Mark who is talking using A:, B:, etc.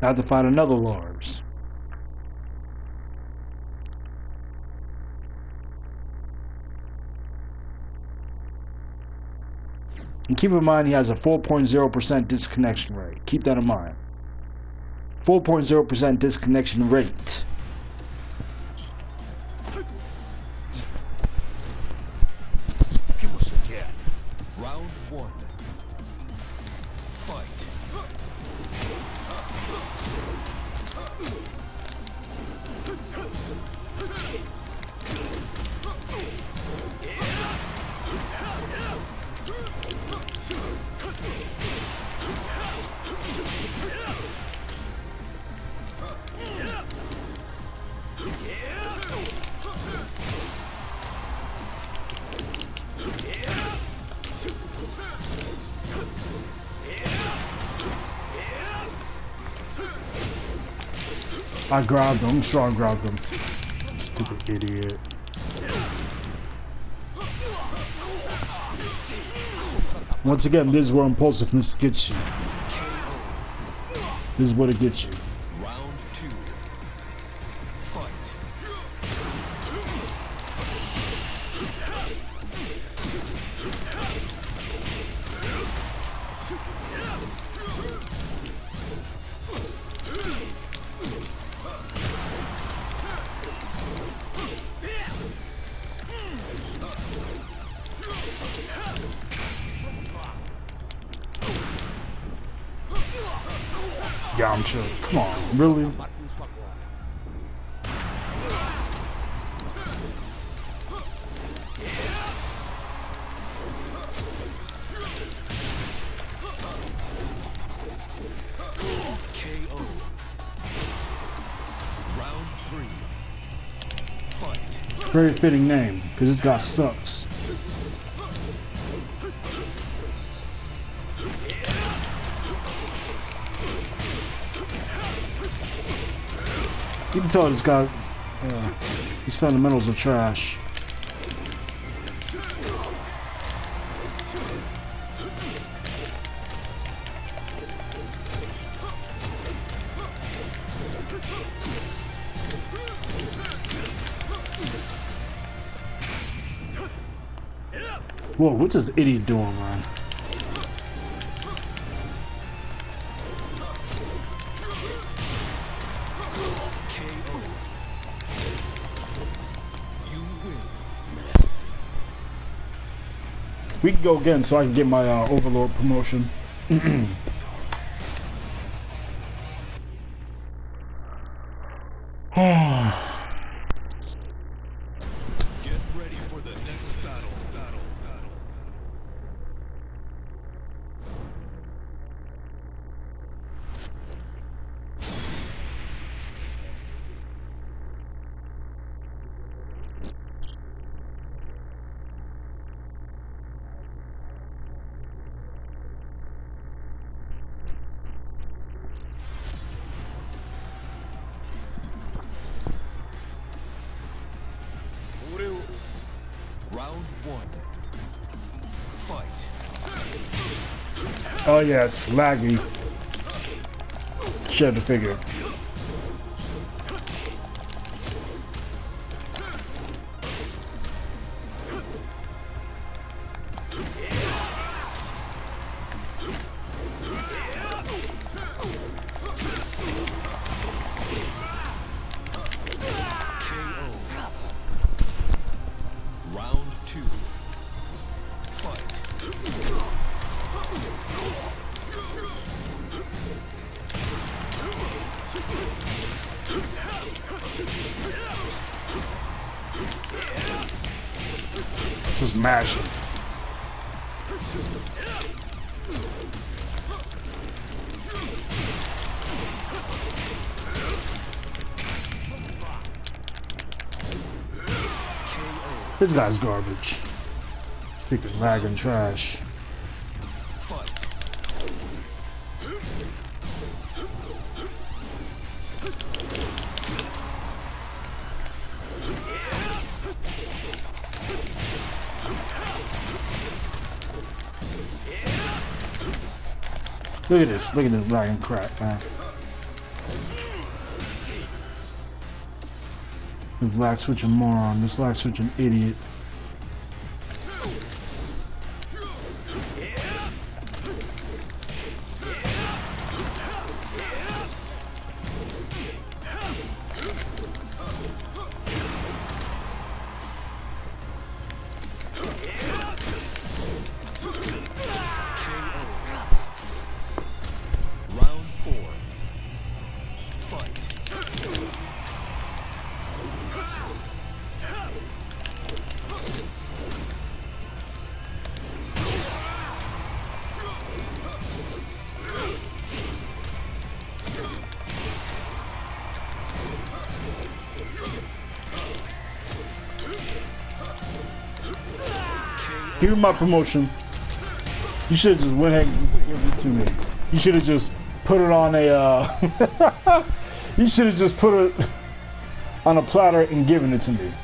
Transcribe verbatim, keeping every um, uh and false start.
A: I have to find another Lars. And keep in mind he has a four point zero percent disconnection rate. Keep that in mind. four point zero percent disconnection rate.
B: Round one. Fight.
A: I grabbed him. I'm sure I grabbed him. Stupid idiot. Once again, this is where impulsiveness gets you. This is what it gets you.
B: Round two. Fight.
A: Yamcha, come on, really?
B: K O. Round three. Fight.
A: Very fitting name, because this guy sucks. You can tell this guy, uh, his fundamentals are trash. Whoa, what's this idiot doing, man? We can go again so I can get my uh, Overlord promotion.
B: Get ready for the next battle. Battle. Battle. Round one. Fight.
A: Oh yes, laggy. Should have figured. Just mash it. This guy's garbage. Freaking lagging trash. Look at this. Look at this lagging crap, man. This lag switching moron. This lag switching idiot.
B: Round four. Fight.
A: Give me my promotion. You should have just went ahead and just give it to me. You should have just put it on a, uh... you should have just put it on a platter and given it to me.